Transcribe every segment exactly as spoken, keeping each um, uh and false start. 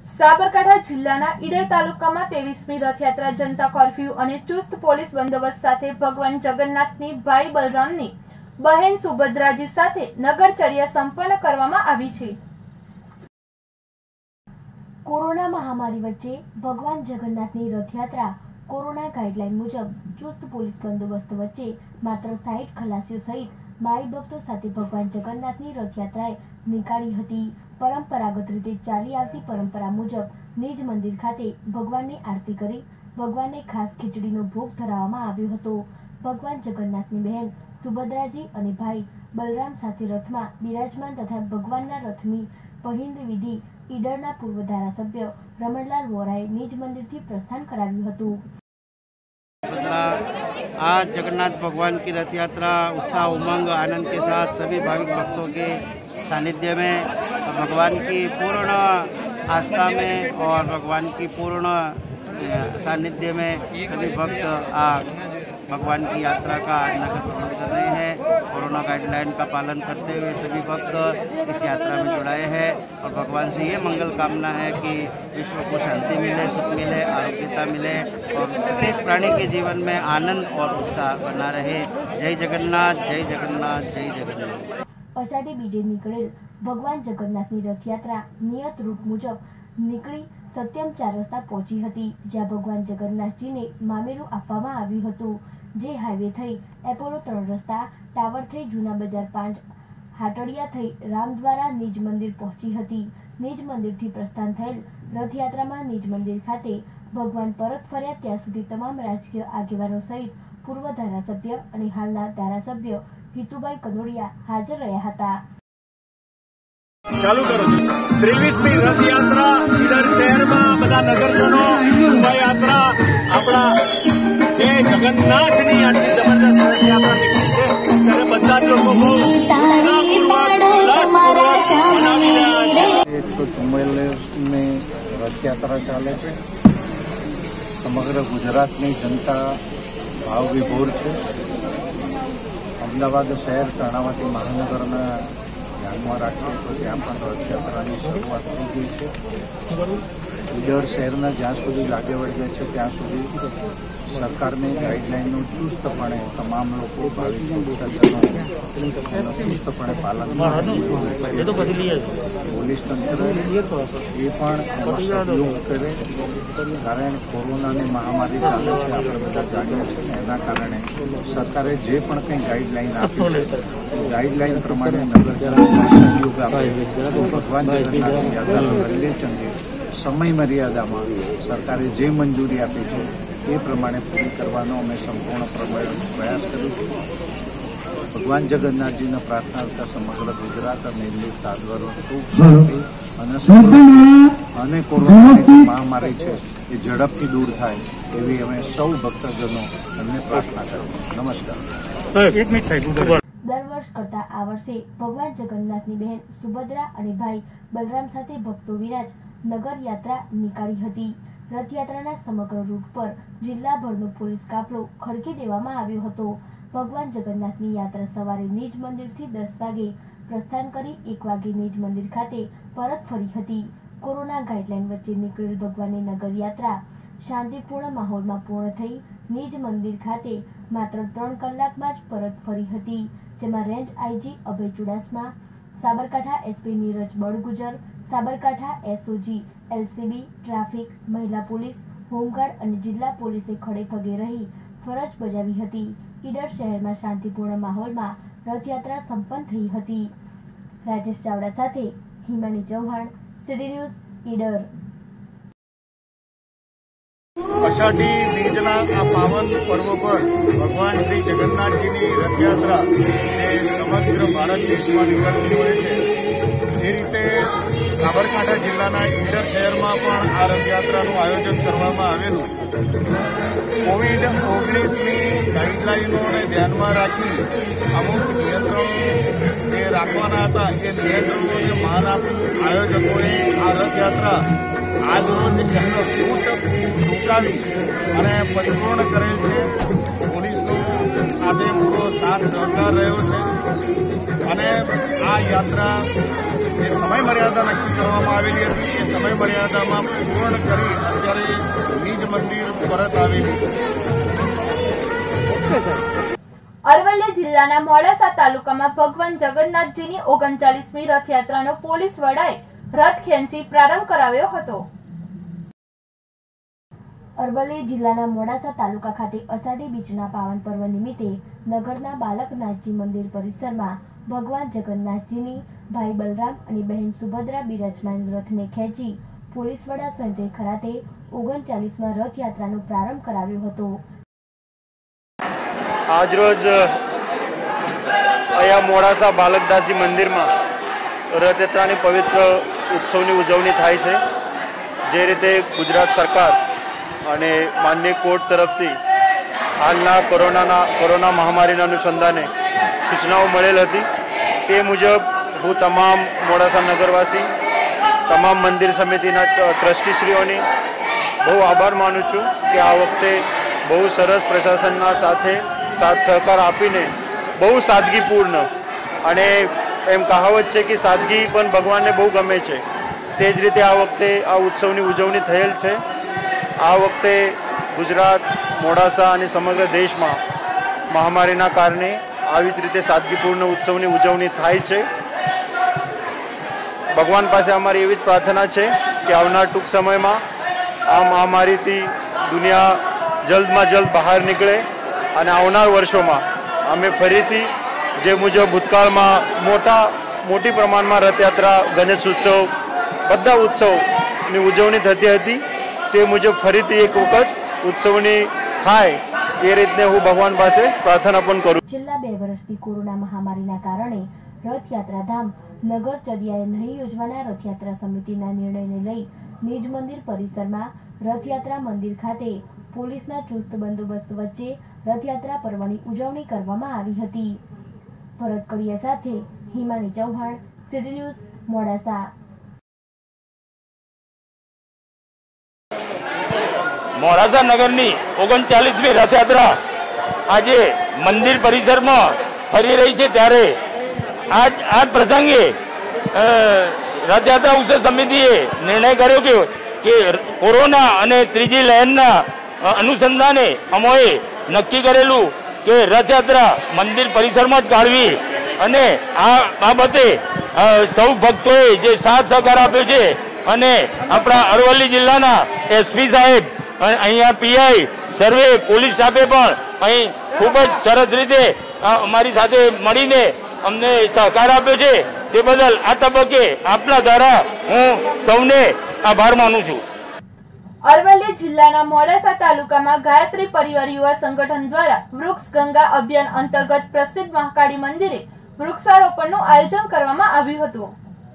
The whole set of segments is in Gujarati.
સાબરકાંઠા જિલ્લાના ઈડર તાલુકામાં ત્રેવીસમી રથયાત્રા જનતા કર્ફ્યુ અને ચુસ્ત પોલીસ બંદોબસ્ત સાથે ભગવાન જગન્નાથની ભાઈ બલરામની બહેન સુભદ્રાજી સાથે નગરચર્યા સંપન્ન કરવામાં આવી છે। કોરોના મહામારી વચ્ચે ભગવાન જગન્નાથની રથયાત્રા કોરોના ગાઈડલાઈન મુજબ ચુસ્ત પોલીસ બંદોબસ્ત વચ્ચે માત્ર સાઈઠ ખલાસીઓ સહિત માઈ ભક્તો સાથે ભગવાન જગન્નાથની રથયાત્રાએ નીકાળી હતી। પરંપરાગત રીતે ચાલી આવતી પરંપરા મુજબ નિજ મંદિર ખાતે ભગવાનની આરતી કરી ભગવાનને ખાસ ખીચડીનો ભોગ ધરાવવામાં આવ્યો હતો। ભગવાન જગન્નાથની બહેન સુભદ્રાજી અને ભાઈ બલરામ સાથે રથમાં બિરાજમાન તથા ભગવાનના રથની પહિંદ વિધિ ઈડરના પૂર્વ ધારાસભ્ય રમણલાલ વોરાએ નિજ મંदिरથી प्रस्थान कराव्યું હતું। आज जगन्नाथ भगवान की रथ यात्रा उत्साह उमंग आनंद के साथ सभी भाविक भक्तों के सानिध्य में भगवान की पूर्ण आस्था में और भगवान की पूर्ण सानिध्य में सभी भक्त आ भगवान की यात्रा का आज नगर भ्रमण कर रहे हैं। कोरोना गाइडलाइन का पालन करते हुए सभी भक्त इस यात्रा में जुड़ाए हैं और भगवान से ये मंगल कामना है कि विश्व को शांति मिले, सुख मिले, आरोग्यता मिले और प्रत्येक प्राणी के जीवन में आनंद और उत्साह बना रहे। जय जगन्नाथ, जय जगन्नाथ, जय जगन्नाथ। अषाढ़ी बीजे निकळेल भगवान जगन्नाथनी रथयात्रा नियत रूट मुजब નીકળી સત્યમ ચાર રસ્તા પહોંચી હતી, જ્યાં ભગવાન જગન્નાથજીને મામેરું આપવામાં આવ્યું હતું, જે હાઈવે થઈ એપોલો ત્રણ રસ્તા ટાવર થઈ જૂના બજાર પાંચ હાટડિયા થઈ રામદ્વારા નિજ મંદિર પહોંચી હતી। નિજ મંદિરથી પ્રસ્થાન થયેલ રથયાત્રામાં નિજ મંદિર ખાતે ભગવાન પરત ફર્યા ત્યાં સુધી તમામ રાજકીય આગેવાનો સહિત પૂર્વ ધારાસભ્ય અને હાલના ધારાસભ્ય હિતુભાઈ કનોડિયા હાજર રહ્યા હતા। चालू करो त्रेवीसमी रथ यात्रा ईडर शहर में बधा नगरजनों शोभा यात्रा अपना जय जगन्नाथ नी आटली जबरदस्त रथ यात्रा निकली है त्यारे बधा ज लोको एक सौ चुम्मालीस में रथ यात्रा चाले छे। समग्र गुजरात की जनता भाव विभोर है। अमदावाद शहर कर्णावती महानगर ध्यान में राखिए तो त्या रथ यात्रा की शुरुआत थी गई है। ईडर शहर ज्यां सुधी लागे वळगे छे त्यां सुधी सरकार ने गाइडलाइन चुस्तपणे तमाम लोग भाविक चुस्तपणे पालन पोलीस तंत्र ये पण सहयोग करे कारण कोरोना ने महामारी चाले छे आपणे बधा जाणीए छीए एना कारणे सरकारे जे पण कंई गाइडलाइन आपी छे गाइडलाइन प्रमाणे नगरजनों सहयोग आपे तो भगवान जगन्नाथ यात्रा वंदे चंगे समय मर्यादा में सरकारे जे मंजूरी आपी है ये प्रमाणे पूरी करवानो अमे संपूर्ण प्रयास करीशुं। भगवान जगन्नाथ जी ने प्रार्थना करता समग्र गुजरात और दिल्ली ताजवर सुख शांति और कोरोना महामारी है ये झड़पथी दूर थाय एवी अमे सौ भक्तजनों अમને प्रार्थना करूं। नमस्कार। દર વર્ષ કરતા આ વર્ષે ભગવાન જગન્નાથની બહેન સુભદ્રા અને ભાઈ બલરામ સાથે ભક્તો વિરાજ નગર યાત્રા નીકાળી હતી। રથયાત્રાના સમગ્ર રૂટ પર જિલ્લાભરનો પોલીસ કાફલો ખડકી દેવામાં આવ્યો હતો। ભગવાન જગન્નાથની યાત્રા સવારે નિજ મંદિરથી દસ વાગે પ્રસ્થાન કરી એક વાગે નિજ મંદિર ખાતે પરત ફરી હતી। કોરોના ગાઈડલાઈન વચ્ચે નીકળેલ ભગવાનની નગર યાત્રા શાંતિપૂર્ણ માહોલમાં પૂર્ણ થઈ નિજ મંદિર ખાતે માત્ર ત્રણ કલાકમાં જ પરત ફરી હતી, જેમાં range IG Abhay Chudasama, Sabarkantha SP Neeraj Balgujar, Sabarkantha SOG, LCB, traffic, મહિલા પોલીસ, હોમગાર્ડ અને જિલ્લા પોલીસે ખડે પગે રહી ફરજ બજાવી હતી। ઈડર શહેરમાં શાંતિપૂર્ણ માહોલમાં રથયાત્રા સંપન્ન થઈ હતી। રાજેશ ચાવડા સાથે હિમાની ચૌહાણ, સીડી ન્યૂઝ, ઈડર। अषाढ़ी बीजना आ पावन पर्व पर भगवान श्री जगन्नाथ जी की रथ यात्रा समग्र भारत देश में निकलती होय छे। ए रीते साबरकांठा जिल्लाना ईडर शहर में पण आ रथ यात्रा आयोजन करवामां आवेलुं। कोविड ओगनीस की गाइडलाइनों ने ध्यान में राखी अमुक नियंत्रणों जे राखवाना हता ए नियंत्रणों ने मान आपी आयोजकोए आ रथ यात्रा आज रोज एमनो कूट चुकावी અને પરિપૂર્ણ કરેલ છે। પોલીસનો સાથે પૂરો સાથ સહકાર રહ્યો છે અને આ યાત્રા જે સમય મર્યાદા નક્કી કરવામાં આવેલી હતી એ સમયમર્યાદામાં પૂર્ણ કરી અત્યારે નિજ મંદિર પરત આવેલી છે। અરવલ્લી જિલ્લાના મોડાસા તાલુકામાં ભગવાન જગન્નાથજીની ઓગણચાલીસમી રથયાત્રાનો પોલીસ વડાએ રથ ખેંચી પ્રારંભ કરાવ્યો હતો। અરવલ્લી જિલ્લાના મોડાસા તાલુકા ખાતે અષાઢી બીજના પાવન પર્વ નિમિત્તે નગરના બાલકનાથજી મંદિર પરિસરમાં ભગવાન જગન્નાથજીની ભાઈ બલરામ અને બહેન સુભદ્રા બિરાજમાન રથને ખેંચી પોલીસ વડા સંજય ખરાતે ઓગણચાલીસમાં રથયાત્રાનો પ્રારંભ કરાવ્યો હતો। આજરોજ અહીંયા મોડાસા બાલકદાસજી મંદિરમાં રથયાત્રાની પવિત્ર ઉત્સવની ઉજવણી થાય છે। જે રીતે ગુજરાત સરકાર અને માનનીય કોર્ટ તરફથી હાલના કોરોનાના કોરોના મહામારીના અનુસંધાને સૂચનાઓ મળેલ હતી। તે મુજબ હું તમામ મોડાસા નગરવાસી, તમામ મંદિર સમિતિના ટ્રસ્ટીશ્રીઓની બહુ આભાર માનું છું કે આ વખતે બહુ સરસ પ્રશાસનના સાથે સાથ સહકાર આપીને બહુ સાદગીપૂર્ણ અને એમ કહાવત છે કે સાદગી પણ ભગવાનને બહુ ગમે છે, તે જ રીતે આ વખતે આ ઉત્સવની ઉજવણી થયેલ છે। આ વખતે ગુજરાત, મોડાસા અને સમગ્ર દેશમાં મહામારીના કારણે આવી જ રીતે સાદગીપૂર્ણ ઉત્સવની ઉજવણી થાય છે। ભગવાન પાસે અમારી એવી જ પ્રાર્થના છે કે આવનાર ટૂંક સમયમાં આ મહામારીથી દુનિયા જલ્દમાં જલ્દ બહાર નીકળે અને આવનાર વર્ષોમાં અમે ફરીથી જે મુજબ ભૂતકાળમાં મોટા મોટી પ્રમાણમાં રથયાત્રા, ગણેશ ઉત્સવ, બધા ઉત્સવની ઉજવણી થતી હતી તે મુજબ ફરીથી એક વખત ઉત્સવની થાય એ રીતને હું ભગવાન પાસે પ્રાર્થના પણ કરું। છેલ્લા બે વર્ષથી કોરોના મહામારીના કારણે રથયાત્રા ધામ નગરચર્યાએ નહીં યોજવાના રથયાત્રા સમિતિના નિર્ણયને લઈ નિજ મંદિર પરિસરમાં રથયાત્રા મંદિર ખાતે પોલીસના ચુસ્ત બંદોબસ્ત વચ્ચે રથયાત્રા પર્વની ઉજવણી કરવામાં આવી હતી। ભરત કડિયા સાથે હિમાની ચૌહાણ, સિટી ન્યૂઝ, મોડાસા। મોડાસા નગરની ઓગણચાલીસમી રથયાત્રા આજે મંદિર પરિસરમાં ફરી રહી છે, ત્યારે આજ આ પ્રસંગે રથયાત્રા ઉત્સવ સમિતિએ નિર્ણય કર્યો કે કે કોરોના અને ત્રીજી લહેરના અનુસંધાને અમોએ નક્કી કરેલું કે રથયાત્રા મંદિર પરિસરમાં જ કાઢવી અને આ બાબતે સૌ ભક્તોએ જે સાથ સહકાર આપ્યો છે અને આપણા અરવલ્લી જિલ્લાના એસપી સાહેબ, અહીંયા પીઆઈ, સર્વે પોલીસ સ્ટાફે પણ અહીં ખૂબ જ સરસ રીતે અમારી સાથે મળીને અમને સહકાર આપ્યો છે। તે બદલ આ તબક્કે આપના દ્વારા હું સૌને આભાર માનું છું। અરવલ્લી જિલ્લાના મોડાસા તાલુકામાં ગાયત્રી પરિવાર યુવા સંગઠન દ્વારા વૃક્ષ ગંગા અભિયાન અંતર્ગત પ્રસિદ્ધ મહાકાળી મંદિરે વૃક્ષારોપણનું આયોજન કરવામાં આવ્યું હતું।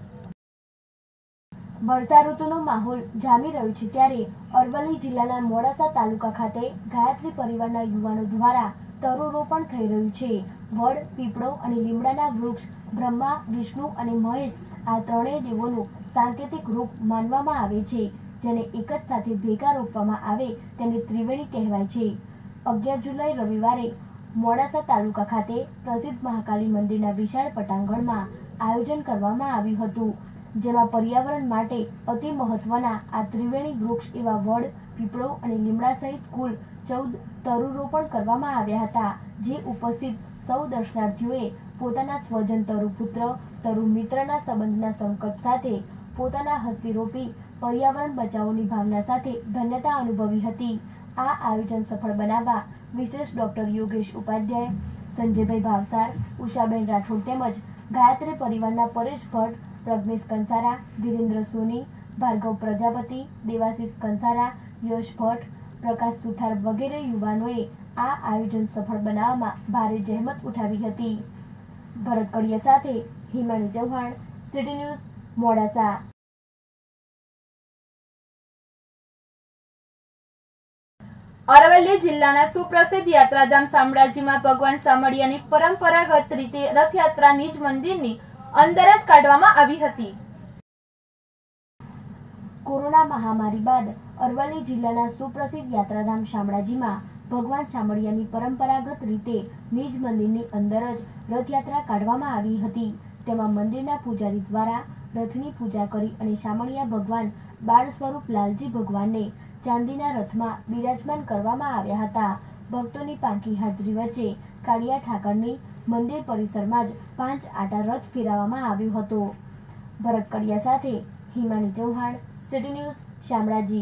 વર્ષા ઋતુનો માહોલ જામી રહ્યો છે, ત્યારે અરવલ્લી જિલ્લાના મોડાસા તાલુકા ખાતે ગાયત્રી પરિવારના યુવાનો દ્વારા તરુરોપણ થઈ રહ્યું છે। વડ, પીપળો અને લીમડાના વૃક્ષ બ્રહ્મા, વિષ્ણુ અને મહેશ આ ત્રણેય દેવોનું સાંકેતિક રૂપ માનવામાં આવે છે, જેને એક જ સાથે ભેગા રોપવામાં આવે તેને ત્રિવેણી કહેવાય છે। અગિયાર જુલાઈ રવિવારે મોડાસા તાલુકા ખાતે પ્રસિદ્ધ મહાકાળી મંદિરના વિશાળ પટાંગણમાં આયોજન કરવામાં આવ્યું હતું, જેમાં પર્યાવરણ માટે અતિ મહત્વના આ ત્રિવેણી વૃક્ષ એવા વડ, પીપળો અને લીમડા સહિત કુલ ચૌદ તરુરોપણ કરવામાં આવ્યા હતા, જે ઉપસ્થિત સૌ દર્શનાર્થીઓએ પોતાના સ્વજન તરુ પુત્ર, તરુ મિત્રના સંબંધના સંકલ્પ સાથે પોતાના હસ્તે રોપી પર્યાવરણ બચાવોની ભાવના સાથે ધન્યતા અનુભવી હતી। આ આયોજન સફળ બનાવવા વિશેષ ડોક્ટર યોગેશ ઉપાધ્યાય, સંજયભાઈ ભાવસાર, ઉષાબેન રાઠોડ તેમજ ગાયત્રી પરિવારના પરેશ ભટ્ટ, પ્રજ્ઞેશ કંસારા, વિરેન્દ્ર સોની, ભાર્ગવ પ્રજાપતિ, દેવાશીષ કંસારા, યશ ભટ્ટ, પ્રકાશ સુથાર વગેરે યુવાનોએ આ આયોજન સફળ બનાવવામાં ભારે જહેમત ઉઠાવી હતી। ભરત કડિયા સાથે હિમાની ચૌહાણ, સિટી ન્યૂઝ, મોડાસા। અરવલ્લી જિલ્લાના સુપ્રસિદ્ધ યાત્રાધામ શામળાજીમાં ભગવાન શામળિયાની પરંપરાગત રીતે રથયાત્રા નિજ મંદિરની અંદર જ કાઢવામાં આવી હતી। કોરોના મહામારી બાદ અરવલ્લી જિલ્લાના સુપ્રસિદ્ધ યાત્રાધામ શામળાજીમાં ભગવાન શામળિયાની પરંપરાગત રીતે નિજ મંદિરની અંદર જ રથયાત્રા કાઢવામાં આવી હતી। તેમાં મંદિરના પૂજારી દ્વારા રથની પૂજા કરી અને શામળિયા ભગવાન બાળ સ્વરૂપ લાલજી ભગવાનને ચાંદીના રથમાં બિરાજમાન કરવામાં આવ્યા હતા। ભક્તોની પાંખી હાજરી વચ્ચે કાળિયા ઠાકરની મંદિર પરિસરમાં જ પાંચ આટા રથ ફેરવવામાં આવ્યો હતો। ભરત કડિયા સાથે હિમાની ચૌહાણ, સિટી ન્યૂઝ, શામળાજી।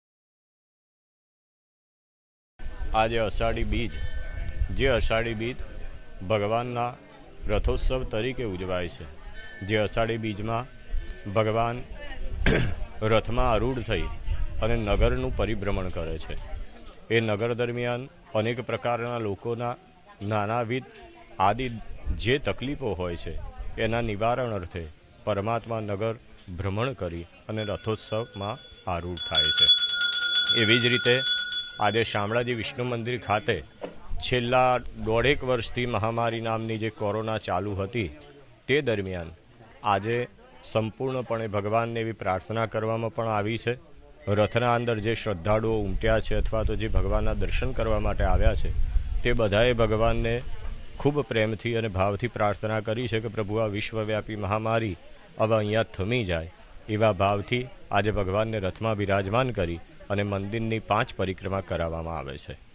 આજે અષાઢી બીજ, જે અષાઢી બીજ ભગવાનના રથોત્સવ તરીકે ઉજવાય છે। જે અષાઢી બીજમાં ભગવાન રથમાં આરૂઢ થઈ અને નગરનું પરિભ્રમણ કરે છે। એ નગર દરમિયાન અનેક પ્રકારના લોકોના નાનાવિધ આદિ જે તકલીફો હોય છે એના નિવારણ અર્થે પરમાત્મા નગર ભ્રમણ કરી અને રથોત્સવમાં આરૂઢ થાય છે। એવી જ રીતે આજે શામળાજી વિષ્ણુ મંદિર ખાતે છેલ્લા દોઢેક વર્ષથી મહામારી નામની જે કોરોના ચાલુ હતી તે દરમિયાન આજે સંપૂર્ણપણે ભગવાનને એવી પ્રાર્થના કરવામાં પણ આવી છે। રથના અંદર જે શ્રદ્ધાળુઓ ઉમટ્યા છે અથવા તો જે ભગવાનના દર્શન કરવા માટે આવ્યા છે તે બધાએ ભગવાનને ખૂબ પ્રેમથી અને ભાવથી પ્રાર્થના કરી છે કે પ્રભુ આ વિશ્વવ્યાપી મહામારી હવે અહીંયા થમી જાય એવા ભાવથી આજે ભગવાનને રથમાં બિરાજમાન કરી અને મંદિરની પાંચ પરિક્રમા કરાવવામાં આવે છે।